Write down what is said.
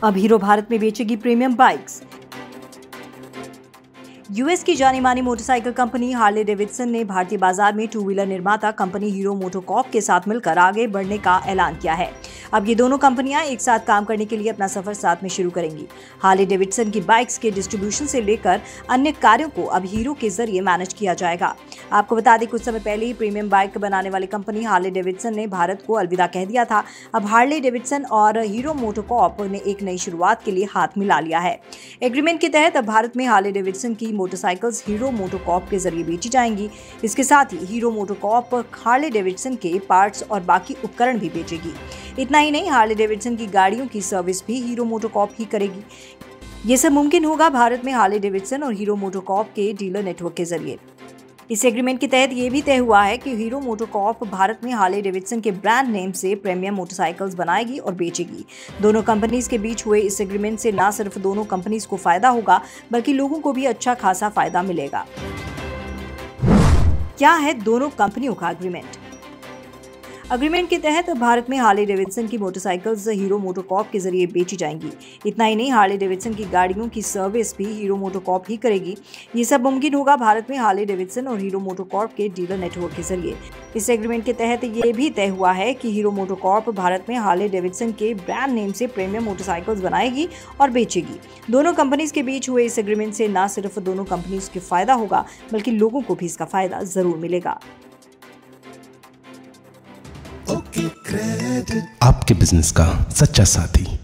अब हीरो भारत में बेचेगी premium bikes. US की जानी मानी मोटरसाइकिल कंपनी हार्ले डेविडसन ने भारतीय बाजार में टू व्हीलर निर्माता कंपनी हीरो मोटोकॉर्प के साथ मिलकर आगे बढ़ने का ऐलान किया है। अब ये दोनों कंपनियां एक साथ काम करने के लिए अपना सफर साथ में शुरू करेंगी। हार्ले डेविडसन की बाइक्स के डिस्ट्रीब्यूशन से लेकर अन्य कार्यों को अब हीरो के जरिए मैनेज किया जाएगा। आपको बता दें, कुछ समय पहले ही प्रीमियम बाइक बनाने वाली कंपनी हार्ले डेविडसन ने भारत को अलविदा कह दिया था। अब हार्ले डेविडसन और हीरो मोटोकॉर्प ने एक नई शुरुआत के लिए हाथ मिला लिया है। एग्रीमेंट के तहत अब भारत में हार्ले डेविडसन की मोटरसाइकिल्स हीरो मोटोकॉर्प के जरिए बेची जाएंगी। इसके साथ ही हीरो मोटोकॉर्प हार्ले डेविडसन के पार्ट्स और बाकी उपकरण भी बेचेगी। इतना ही नहीं, हार्ले डेविडसन की गाड़ियों की सर्विस भी हीरो मोटोकॉर्प ही करेगी। ये सब मुमकिन होगा भारत में हार्ले डेविडसन और हीरो मोटोकॉर्प के डीलर नेटवर्क के जरिए। इस एग्रीमेंट के तहत ये भी तय हुआ है कि हीरो मोटोकॉर्प भारत में हार्ले डेविडसन के ब्रांड नेम से प्रीमियम मोटरसाइकिल्स बनाएगी और बेचेगी। दोनों कंपनीज के बीच हुए इस एग्रीमेंट से न सिर्फ दोनों कंपनीज को फायदा होगा, बल्कि लोगों को भी अच्छा खासा फायदा मिलेगा। क्या है दोनों कंपनियों का एग्रीमेंट? एग्रीमेंट के तहत भारत में हार्ले डेविडसन की मोटरसाइकिल्स हीरो मोटोकॉर्प के जरिए बेची जाएंगी। इतना ही नहीं, हार्ले डेविडसन की गाड़ियों की सर्विस भी हीरो मोटोकॉर्प ही करेगी। ये सब मुमकिन होगा भारत में हार्ले डेविडसन और हीरो मोटोकॉर्प के डीलर नेटवर्क के जरिए। इस एग्रीमेंट के तहत ये भी तय हुआ है कि हीरो मोटोकॉर्प भारत में हार्ले डेविडसन के ब्रांड नेम से प्रीमियम मोटरसाइकिल्स बनाएगी और बेचेगी। दोनों कंपनीज के बीच हुए इस एग्रीमेंट से न सिर्फ दोनों कंपनीज को फायदा होगा, बल्कि लोगों को भी इसका फायदा जरूर मिलेगा। आपके बिजनेस का सच्चा साथी।